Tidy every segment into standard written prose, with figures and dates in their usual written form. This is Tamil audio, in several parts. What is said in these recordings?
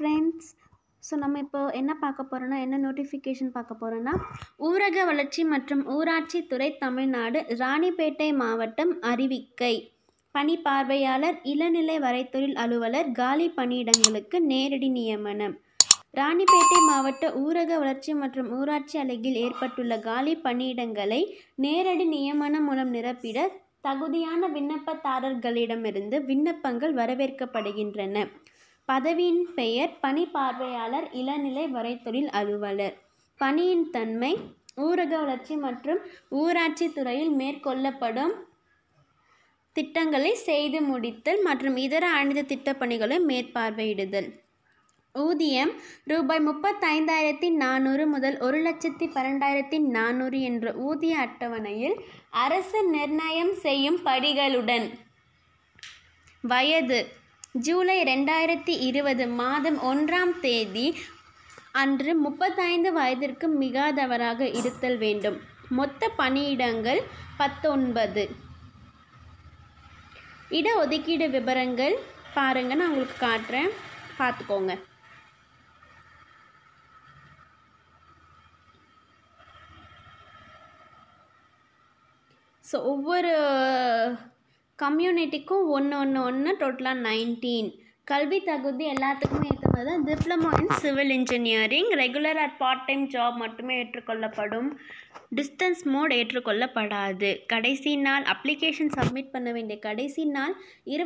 ஃப்ரெண்ட்ஸ். ஸோ நம்ம இப்போ என்ன பார்க்க போகிறோன்னா, என்ன நோட்டிஃபிகேஷன் பார்க்க போகிறோன்னா, ஊரக வளர்ச்சி மற்றும் ஊராட்சி துறை தமிழ்நாடு ராணிப்பேட்டை மாவட்டம் அறிவிக்கை. பணி பார்வையாளர், இளநிலை வரைத்தொழில் அலுவலர் காலி பணியிடங்களுக்கு நேரடி நியமனம். ராணிப்பேட்டை மாவட்ட ஊரக வளர்ச்சி மற்றும் ஊராட்சி அலகில் ஏற்பட்டுள்ள காலி பணியிடங்களை நேரடி நியமனம் மூலம் நிரப்பிட தகுதியான விண்ணப்பதாரர்களிடமிருந்து விண்ணப்பங்கள் வரவேற்கப்படுகின்றன. பதவியின் பெயர் பணி பார்வையாளர், இளநிலை வரைத்தொழில் அலுவலர். பணியின் தன்மை: ஊரக வளர்ச்சி மற்றும் ஊராட்சி துறையில் மேற்கொள்ளப்படும் திட்டங்களை செய்து முடித்தல் மற்றும் இதர அனைத்து திட்டப்பணிகளை மேற்பார்வையிடுதல். ஊதியம் ரூபாய் 35,400 முதல் 1,12,400 என்ற ஊதிய அட்டவணையில் அரசு நிர்ணயம் செய்யும் படிகளுடன். வயது: ஜூலை 2020 மாதம் 1ஆம் தேதி அன்று 35 வயதிற்கு மிகாதவராக இருத்தல் வேண்டும். மொத்த பணியிடங்கள் 19. இடஒதுக்கீடு விவரங்கள் பாருங்கள், நான் உங்களுக்கு காட்டுறேன், பார்த்துக்கோங்க. ஸோ ஒவ்வொரு கம்யூனிட்டிக்கும் ஒன்று டோட்டலாக 19. கல்வி தகுதி எல்லாத்துக்குமே ஏற்ற மாதிரி தான். Diploma in civil engineering, regular at part time job மட்டுமே ஏற்றுக்கொள்ளப்படும். டிஸ்டன்ஸ் மோட் ஏற்றுக்கொள்ளப்படாது. கடைசி நாள் அப்ளிகேஷன் சப்மிட் பண்ண வேண்டிய கடைசி நாள்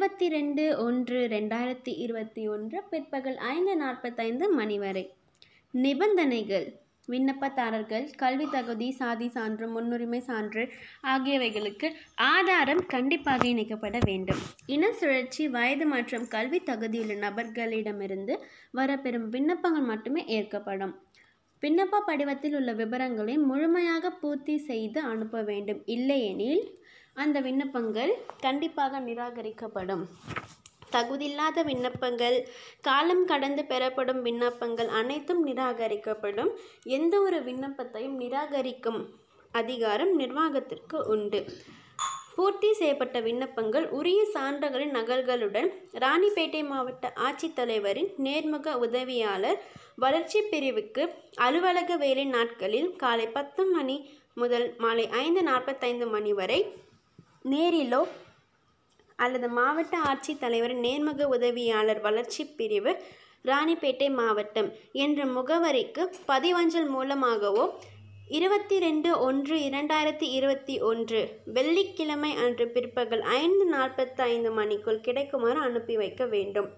22/1/2021 பிற்பகல் 5:45 மணி வரை. நிபந்தனைகள்: விண்ணப்பதாரர்கள் கல்வி தகுதி, சாதி சான்று, முன்னுரிமை சான்று ஆகியவைகளுக்கு ஆதாரம் கண்டிப்பாக இணைக்கப்பட வேண்டும். இன சுழற்சி, வயது மற்றும் கல்வி தகுதியுள்ள நபர்களிடமிருந்து வரப்பெறும் விண்ணப்பங்கள் மட்டுமே ஏற்கப்படும். விண்ணப்ப படிவத்தில் உள்ள விவரங்களை முழுமையாக பூர்த்தி செய்து அனுப்ப வேண்டும். இல்லையெனில் அந்த விண்ணப்பங்கள் கண்டிப்பாக நிராகரிக்கப்படும். தகுதியில்லாத விண்ணப்பங்கள், காலம் கடந்து பெறப்படும் விண்ணப்பங்கள் அனைத்தும் நிராகரிக்கப்படும். எந்த ஒரு விண்ணப்பத்தையும் நிராகரிக்கும் அதிகாரம் நிர்வாகத்திற்கு உண்டு. பூர்த்தி செய்யப்பட்ட விண்ணப்பங்கள் உரிய சான்றுகளின் நகல்களுடன் ராணிப்பேட்டை மாவட்ட ஆட்சித்தலைவரின் நேர்முக உதவியாளர் வளர்ச்சி பிரிவுக்கு அலுவலக வேலை நாட்களில் காலை 10 மணி முதல் மாலை 5:45 மணி வரை நேரிலோ அல்லது மாவட்ட ஆட்சித்தலைவரின் நேர்முக உதவியாளர் வளர்ச்சி பிரிவு, ராணிப்பேட்டை மாவட்டம் என்ற முகவரிக்கு பதிவஞ்சல் மூலமாகவோ 22/1/2021 வெள்ளிக்கிழமை அன்று பிற்பகல் 5:45 மணிக்குள் கிடைக்குமாறு அனுப்பி வைக்க வேண்டும்.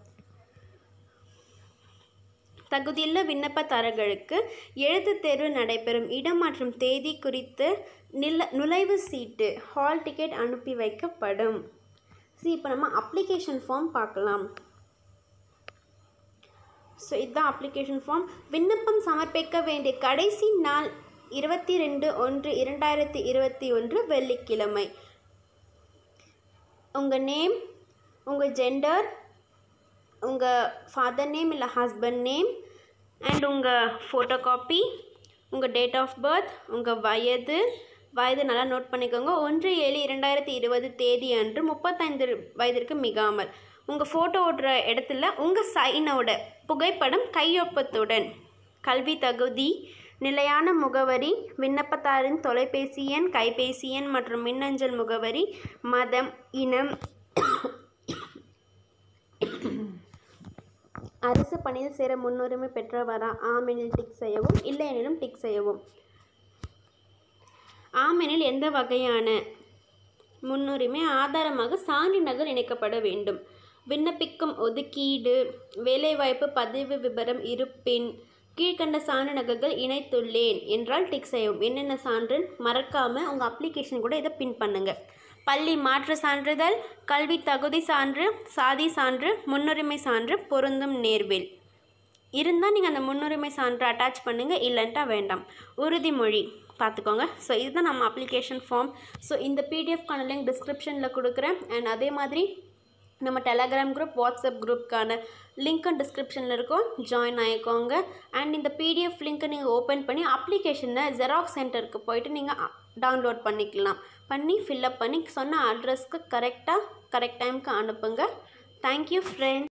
தகுதியுள்ள விண்ணப்பதாரர்களுக்கு எழுத்துத் தேர்வு நடைபெறும் இடம் மற்றும் தேதி குறித்து நுழைவு சீட்டு, ஹால் டிக்கெட் அனுப்பி வைக்கப்படும். இப்போ நம்ம அப்ளிகேஷன் ஃபார்ம் பார்க்கலாம். ஸோ இதுதான் அப்ளிகேஷன் ஃபார்ம். விண்ணப்பம் சமர்ப்பிக்க வேண்டிய கடைசி நாள் 22/1/2021 வெள்ளிக்கிழமை. உங்கள் நேம், உங்கள் ஜெண்டர், உங்கள் ஃபாதர் நேம் இல்லை ஹஸ்பண்ட் நேம் அண்ட் உங்கள் ஃபோட்டோ காப்பி, உங்கள் டேட் ஆஃப் பர்த், உங்கள் வயது நல்லா நோட் பண்ணிக்கோங்க. 1/7/2020 தேதி அன்று 35 வயதிற்கு மிகாமல். உங்கள் ஃபோட்டோ ஓட்டுற இடத்துல உங்கள் சைனோட புகைப்படம் கையொப்பத்துடன். கல்வி தகுதி: நிலையான முகவரி, விண்ணப்பதாரின் தொலைபேசி எண், கைபேசி எண் மற்றும் மின்னஞ்சல் முகவரி. மதம், இனம். அரசு பணியில் சேர முன்னுரிமை பெற்றவரா? ஆமெனில் டிக் செய்யவும், இல்லையெனிலும் டிக் செய்யவும். ஆமெனில் எந்த வகையான முன்னுரிமை ஆதாரமாக சான்று நகல் இணைக்கப்பட வேண்டும். விண்ணப்பிக்கும் ஒதுக்கீடு, வேலைவாய்ப்பு பதிவு விபரம் இருப்பின் கீழ்கண்ட சான்று நகல்கள் இணைத்துள்ளேன் என்றால் டிக் செய்யவும். என்னென்ன சான்று மறக்காமல் உங்கள் அப்ளிகேஷன் கூட இதை பின் பண்ணுங்கள். பள்ளி மாற்று சான்றிதழ், கல்வி தகுதி சான்று, சாதி சான்று, முன்னுரிமை சான்று, பொருந்தும் நேர்வில் இருந்தால் நீங்கள் அந்த முன்னுரிமை சான்று அட்டாச் பண்ணுங்கள், இல்லைன்ட்டா வேண்டாம். உறுதிமொழி பார்த்துக்கோங்க. ஸோ இதுதான் நம்ம அப்ளிகேஷன் ஃபார்ம். ஸோ இந்த பிடிஎஃப்கான லிங்க் டிஸ்கிரிப்ஷனில் கொடுக்குறேன். அண்ட் அதே மாதிரி நம்ம டெலகிராம் குரூப், வாட்ஸ்அப் குரூப்க்கான லிங்க்கும் டிஸ்கிரிப்ஷனில் இருக்கும், ஜாயின் ஆகிக்கோங்க. அண்ட் இந்த பிடிஎஃப் லிங்க்கை நீங்கள் ஓப்பன் பண்ணி அப்ளிகேஷனை ஜெராக்ஸ் சென்டருக்கு போயிட்டு நீங்கள் டவுன்லோட் பண்ணிக்கலாம். பண்ணி ஃபில்அப் பண்ணி சொன்ன அட்ரஸ்க்கு கரெக்ட் டைமுக்கு அனுப்புங்க. Thank you friends.